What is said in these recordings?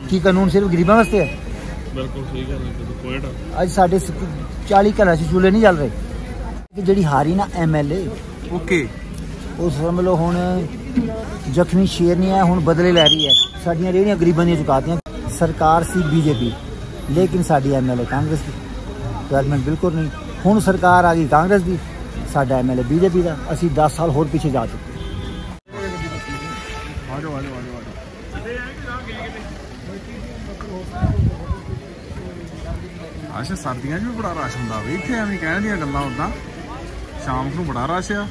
की कानून सिर्फ गरीबों वास्ते है? बिल्कुल सही गल है। अज साढ़े 40 घर चूल्हे नहीं चल रहे कि जी हारी ना MLA ओके वो समझ लो हुण जख्मी शेर नहीं है, हुण बदले लै रही है। साडियां रेहड़ियां गरीबां दी चुकातियां। सरकार सी BJP लेकिन साडी MLA कांग्रेस की डेवलपमेंट बिल्कुल नहीं। हुण सरकार आ गई कांग्रेस की, साडा MLA BJP का। असीं 10 साल होर पीछे जा चुके। अच्छा सर्दियां भी बड़ा रश होंदा वी इत्थे, एवें कहण दियां गल्लां उदां शाम नूं बड़ा रश आ।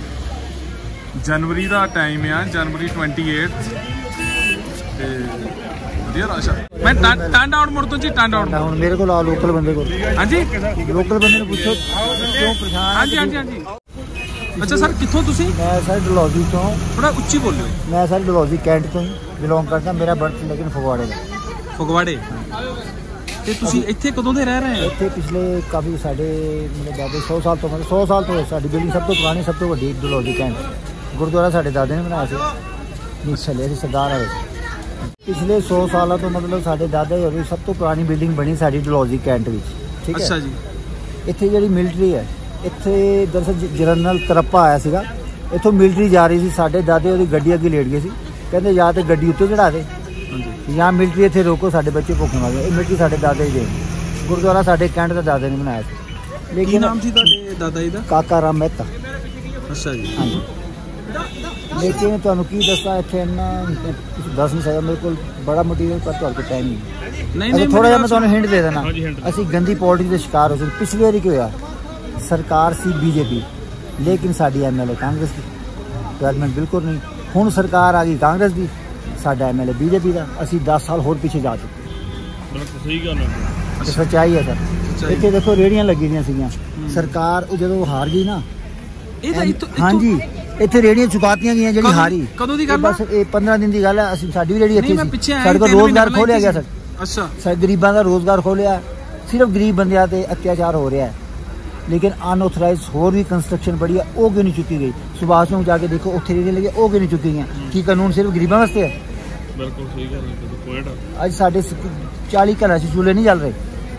जनवरी का टाइम आ, जनवरी 28 ते वधिया रश आ। मैं टंड आउट मुड़ तो जी टंड आउट हुण मेरे कोल लोकल बंदे को। हां जी लोकल बंदे नूं पुछो क्यों परेशान। हां जी हां जी हां जी। अच्छा सर कित्थों तुसी? मैं सर डलहौजी तो। थोड़ा उच्ची बोलियो। मैं सर डलहौजी कैंट तो ही बिलोंग करदा। मेरा बर्थ लेकिन फगवाड़े दा। फगवाड़े ते तुसी इत्थे कदों दे रह रहे हैं? इत्थे पिछले काफ़ी साढ़े मेरे दादे 100 साल तो, मतलब 100 साल तो साडी बिल्डिंग सब तो पुरानी सब तो वड्डी डलहौजी कैंट। गुरुद्वारा साढ़े दादे ने बनाया सी, छले सरदार आए। पिछले 100 साल तो मतलब साढ़े दादे होर सब तो पुरानी बिल्डिंग बनी साड़ी डलहौजी कैंट विच। ठीक है। अच्छा जी। इत्थे जिहड़ी मिलिट्री है, इत्थे दरअसल जनरल तरप्पा आया सीगा, इत्थों मिलिट्री जा रही सी, साढ़े दादे ओहदी गड्डी अगे लेट गए सी। कहंदे या तो गड्डी उत्ते चढ़ा दे या मिलिट्री इत्थे रोको, साढ़े बच्चे भुखे मर गए। मिलिट्री साढ़े दादे ही दे। गुरुद्वारा साढ़े कैंट के दादे ने बनाया सी। लेकिन नाम सी तुहाडे दादा जी दा? काका राम मेहता। अच्छा जी। हाँ जी। लेकिन तुहानू की दस्सां इत्थे इन्ना दस नहीं सकदा, मेरे को बड़ा मटीरियल पर तुहाडे कोल टाइम नहीं। नहीं थोड़ा जिहा मैं तुहानू हिंट दे देना। असीं गंदी पॉलिटिक्स दे शिकार हो सकदे। पिछली बारी की होया, सरकार सी BJP लेकिन साडी MLA कांग्रेस की डेवलपमेंट बिल्कुल नहीं। हुण सरकार आ गई कांग्रेस की, साडा MLA BJP का। असीं 10 साल होर पीछे जा चुके। बिल्कुल सही गल है। सच्चाई है सर। इत्थे देखो रेहड़ियां लगी दियां सीगियां, सरकार जदों हार गई ना। हाँ जी, इत्थे रेहड़ियां चुकातियां गईयां जिहड़ी हारी। कदों दी गल? बस 15 दिन की गल है। असीं साडी भी रेहड़ी इत्थे सी, साडे कोल रोजगार रोजगार खोलिया गया सर। अच्छा सर गरीबां दा रोजगार खोलिया। सिर्फ गरीब बंदियां ते अत्याचार हो रहा है। लेकिन अनऑथराइज होर भी कंस्ट्रक्शन बड़ी है, वो क्यों नहीं चुकी गई? सुभाष चौक जाके देखो, उत्थे रेहड़ियां लगी, वो क्यों नहीं चुकी गई? की कानून सिर्फ गरीबां वास्ते है? बिल्कुल सही गल है। अज साढ़े 40 घर चूल्हे नहीं चल रहे।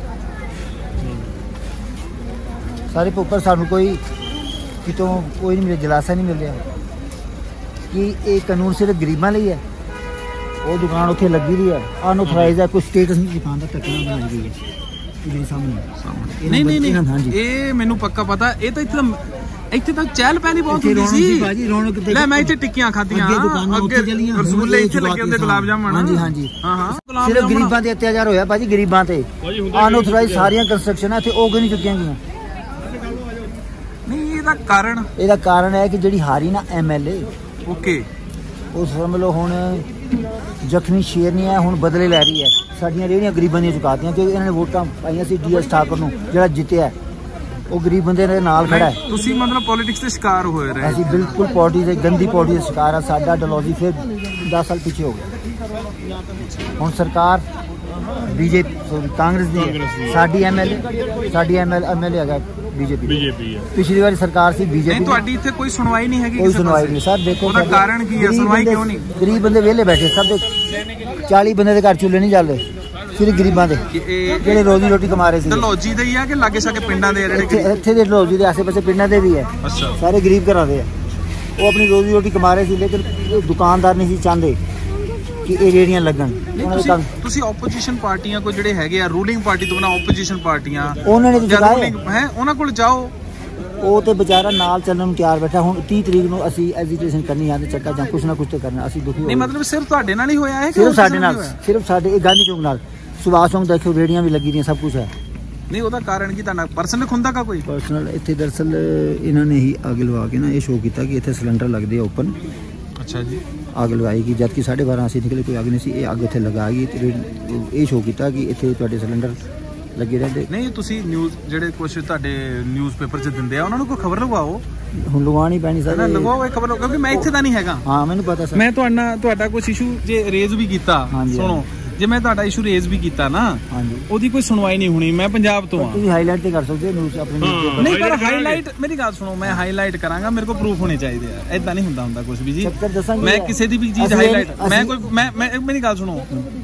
सारे उपर सानू कोई कितों कोई नहीं मिले, दिलासा नहीं मिल रहा कि ये कानून सिर्फ गरीबां लई है। वो दुकान उत्थे लगी रही है, अनऑथराइज है, कोई स्टेटस नहीं दुकान का टकना बनाई गई है। नहीं नहीं नहीं ये मैनू पक्का पता। ये तो इत्थे तो चहल पहली बहुत हुंदी सी। ले मैं इत्थे टिक्कियां खादियां, अगे रसगुल्ले इत्थे लगे हुंदे, गुलाब जामुन। हां जी हां जी हां हां। सिर्फ गरीबां ते अत्याचार होया भाजी, गरीबां ते। अनऑथराइज सारियां कंस्ट्रक्शन है इत्थे, ओ क्यों नहीं चुकियां गईयां? नहीं ਇਹਦਾ ਕਾਰਨ? ਇਹਦਾ ਕਾਰਨ ਹੈ ਕਿ ਜਿਹੜੀ ਹਾਰੀ ਨਾ MLA ओके ਉਹ ਸਮਝ ਲਓ ਹੁਣ ਜ਼ਖਮੀ ਸ਼ੇਰ ਨਹੀਂ ਹੈ, ਹੁਣ ਬਦਲੇ ਲੈ ਰਹੀ ਹੈ। ਸਾਡੀਆਂ ਰੇਹੜੀਆਂ ਗਰੀਬਾਂ ਦੀਆਂ ਚੁਕਾਤੀਆਂ ਕਿਉਂਕਿ ਇਹਨਾਂ ਨੇ ਵੋਟਾਂ ਪਾਈਆਂ ਸੀ DS ਠਾਕੁਰ ਨੂੰ, ਜਿਹੜਾ ਜਿੱਤਿਆ ਉਹ ਗਰੀਬ ਬੰਦੇ ਦੇ ਨਾਲ ਖੜਾ ਹੈ। ਤੁਸੀਂ ਮਤਲਬ ਪੋਲਿਟਿਕਸ ਦੇ ਸ਼ਿਕਾਰ ਹੋਏ ਰਹੇ? ਅਸੀਂ ਬਿਲਕੁਲ ਪੋਲਿਟਿਕਸ ਦੇ ਗੰਦੀ ਪੋਲਿਟਿਕਸ ਦੇ ਸ਼ਿਕਾਰ ਆ। ਸਾਡਾ ਡਲਹੌਜੀ ਫਿਰ 10 ਸਾਲ ਪਿੱਛੇ ਹੋ ਗਿਆ। ਹੁਣ ਸਰਕਾਰ BJP ਕਾਂਗਰਸ ਦੀ ਹੈ, ਸਾਡੀ MLA ਹੈਗਾ BJP ਹੈ। ਪਿਛਲੀ ਵਾਰੀ ਸਰਕਾਰ ਸੀ BJP। ਨਹੀਂ ਤੁਹਾਡੀ ਇੱਥੇ ਕੋਈ ਸੁਣਵਾਈ ਨਹੀਂ ਹੈਗੀ? ਕੋਈ ਸੁਣਵਾਈ ਨਹੀਂ ਸਰ। ਦੇਖੋ ਉਹਦਾ ਕਾਰਨ ਕੀ ਹੈ? ਸੁਣਵਾਈ ਕਿਉਂ ਨਹੀਂ? ਗਰੀਬ ਬੰਦੇ ਵਿਹਲੇ ਬੈਠੇ, ਸਭ ਦੇ 40 ਬੰਦੇ ਦੇ ਘਰ ਚੁੱਲ੍ਹੇ ਨਹੀਂ ਚੱਲਦੇ, ਸਿਰਫ ਗਰੀਬਾਂ ਦੇ ਜਿਹੜੇ ਰੋਜ਼ੀ ਰੋਟੀ ਕਮਾ ਰਹੇ ਸੀ। ਡਲਹੌਜੀ ਦੇ ਹੀ ਆ ਕਿ ਲਾਗੇ ਛਾਗੇ ਪਿੰਡਾਂ ਦੇ? ਇੱਥੇ ਦੇ ਡਲਹੌਜੀ ਦੇ ਆਸੇ ਪਾਸੇ ਪਿੰਡਾਂ ਦੇ ਵੀ ਹੈ। ਸਾਰੇ ਗਰੀਬ ਘਰਾਂ ਦੇ ਆ। ਉਹ ਆਪਣੀ ਰੋਜ਼ੀ ਰੋਟੀ ਕਮਾ ਰਹੇ ਸੀ, ਲੇਕਿਨ ਦੁਕਾਨਦਾਰ ਨਹੀਂ ਸੀ ਚਾਹੁੰਦੇ ਕਿ ਇਹ ਰੇਹੜੀਆਂ ਲੱਗਣ। ਤੁਸੀਂ ਆਪੋਜੀਸ਼ਨ ਪਾਰਟੀਆਂ ਕੋ ਜਿਹੜੇ ਹੈਗੇ ਆ, ਰੂਲਿੰਗ ਪਾਰਟੀ ਤੋਂ ਬਿਨਾਂ ਆਪੋਜੀਸ਼ਨ ਪਾਰਟੀਆਂ, ਉਹਨਾਂ ਨੇ ਜਗਾਏ ਹੈ, ਉਹਨਾਂ ਕੋਲ ਜਾਓ। ਉਹ ਤੇ ਵਿਚਾਰਾ ਨਾਲ ਚੱਲਣ ਨੂੰ ਤਿਆਰ ਬੈਠਾ। ਹੁਣ 30 ਤਰੀਕ ਨੂੰ ਅਸੀਂ ਐਜੀਟੇਸ਼ਨ ਕਰਨੀ ਆ ਤੇ ਚੱਕਾ ਜਾਂ ਕੁਛ ਨਾ ਕੁਛ ਤੇ ਕਰਨਾ। ਅਸੀਂ ਦੁਖੀ ਨਹੀਂ ਮਤਲਬ ਸਿਰਫ ਤੁਹਾਡੇ ਨਾਲ ਹੀ ਹੋਇਆ ਹੈ? ਸਿਰਫ ਸਾਡੇ ਨਾਲ, ਸਿਰਫ ਸਾਡੇ ਇਹ ਗਾਂਧੀ ਚੌਂਕ ਨਾਲ। ਸੁਭਾਸ਼ ਚੌਂਕ ਦੇਖੋ ਰੇਹੜੀਆਂ ਵੀ ਲੱਗੀ ਦੀਆਂ, ਸਭ ਕੁਛ ਹੈ। ਨਹੀਂ ਉਹਦਾ ਕਾਰਨ ਕੀ? ਤੁਹਾਡਾ ਪਰਸਨਲ ਖੁੰਦਾ ਕਾ ਕੋਈ? ਪਰਸਨਲ ਇੱਥੇ ਦਰਅਸਲ ਇਹਨਾਂ ਨੇ ਹੀ ਅੱਗ ਲਵਾ ਕੇ ਨਾ ਇਹ ਸ਼ੋਅ ਕੀਤਾ ਕਿ ਇੱਥੇ ਸਿਲੰਡਰ ਲੱਗਦੇ ਆ ਓਪਨ। ਅੱਛਾ ਜੀ। ਅੱਗ ਲਗਾਈ ਗਈ ਜਦ ਕਿ 12:30 ਅਸੀਂ ਨਿਕਲੇ, ਕੋਈ ਅੱਗ ਨਹੀਂ ਸੀ। ਇਹ ਅੱਗ ਇੱਥੇ ਲਗਾ ਗਈ ਤੇ ਇਹ ਸ਼ੋਅ ਕੀਤਾ ਕਿ ਇੱਥੇ ਤੁਹਾਡੇ ਸਿਲੰਡਰ ਲੱਗੇ ਰਹਿੰਦੇ। ਨਹੀਂ ਤੁਸੀਂ ਨਿਊਜ਼ ਜਿਹੜੇ ਕੁਝ ਤੁਹਾਡੇ ਨਿਊਜ਼ਪੇਪਰ 'ਚ ਦਿੰਦੇ ਆ, ਉਹਨਾਂ ਨੂੰ ਕੋਈ ਖਬਰ ਲਗਵਾਓ। ਹੁਣ ਲਗਵਾਉਣੀ ਪੈਣੀ ਸਰ। ਲਗਵਾਓ ਇਹ ਖਬਰ, ਕਿਉਂਕਿ ਮੈਂ ਇੱਥੇ ਦਾ ਨਹੀਂ ਹੈਗਾ। ਹਾਂ ਮੈਨੂੰ ਪਤਾ ਸਰ। ਮੈਂ ਤੁਹਾਡਾ ਕੁਝ ਇਸ਼ੂ ਜੇ ਰੇਜ਼ ਵੀ ਕੀਤਾ, ਸੁਣੋ ਜੇ ਮੈਂ ਤੁਹਾਡਾ ਇਸ਼ੂ ਰੇਜ਼ ਵੀ ਕੀਤਾ ਨਾ, ਉਹਦੀ ਕੋਈ ਸੁਣਵਾਈ ਨਹੀਂ ਹੋਣੀ। ਮੈਂ ਪੰਜਾਬ ਤੋਂ ਆ। ਤੁਸੀਂ ਹਾਈਲਾਈਟ ਤੇ ਕਰ ਸਕਦੇ ਹੋ ਨਿਊਜ਼ ਆਪਣੇ ਨਿਊਜ਼। ਨਹੀਂ ਪਰ ਹਾਈਲਾਈਟ, ਮੇਰੀ ਗੱਲ ਸੁਣੋ, ਮੈਂ ਹਾਈਲਾਈਟ ਕਰਾਂਗਾ, ਮੇਰੇ ਕੋਲ ਪ੍ਰੂਫ ਹੋਣੇ ਚਾਹੀਦੇ ਆ। ਏਦਾਂ ਨਹੀਂ ਹੁੰਦਾ ਕੁਝ ਵੀ ਜੀ। ਮੈਂ ਕਿਸੇ ਦੀ ਵੀ ਚੀਜ਼ ਹਾਈਲਾਈਟ, ਮੈਂ ਮੇਰੀ ਗੱਲ ਸੁਣੋ,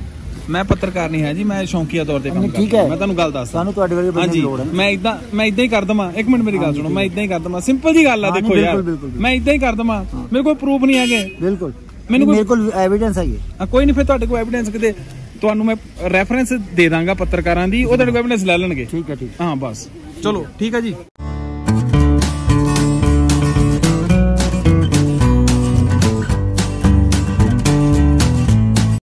मैं पत्रकार नहीं है जी, मैं शौकीया तौर पे काम ठीक है, मैं ਤੁਹਾਨੂੰ ਗੱਲ ਦੱਸਦਾ ਸਾਨੂੰ ਤੁਹਾਡੇ ਵਰਗੇ ਬੰਦੇ ਦੀ ਲੋੜ ਹੈ। ਮੈਂ ਇਦਾਂ ਹੀ ਕਰ ਦਵਾਂ, ਇੱਕ ਮਿੰਟ ਮੇਰੀ ਗੱਲ ਸੁਣੋ, ਮੈਂ ਇਦਾਂ ਹੀ ਕਰ ਦਵਾਂ, ਸਿੰਪਲ ਜੀ ਗੱਲ ਆ, ਦੇਖੋ ਯਾਰ ਮੈਂ ਇਦਾਂ ਹੀ ਕਰ ਦਵਾਂ, ਮੇਰੇ ਕੋਲ ਪ੍ਰੂਫ ਨਹੀਂ ਹੈਗੇ। ਬਿਲਕੁਲ, ਮੇਰੇ ਕੋਲ ਐਵੀਡੈਂਸ ਹੈ। ਕੋਈ ਨਹੀਂ, ਫਿਰ ਤੁਹਾਡੇ ਕੋਲ ਐਵੀਡੈਂਸ ਕਿਤੇ ਤੁਹਾਨੂੰ ਮੈਂ ਰੈਫਰੈਂਸ ਦੇ ਦਾਂਗਾ ਪੱਤਰਕਾਰਾਂ ਦੀ, ਉਹ ਤੁਹਾਡੇ ਕੋਲ ਐਵੀਡੈਂਸ ਲੈ ਲੈਣਗੇ। ਠੀਕ ਹੈ, ਠੀਕ। ਹਾਂ ਬਸ ਚਲੋ ਠੀਕ ਹੈ ਜੀ।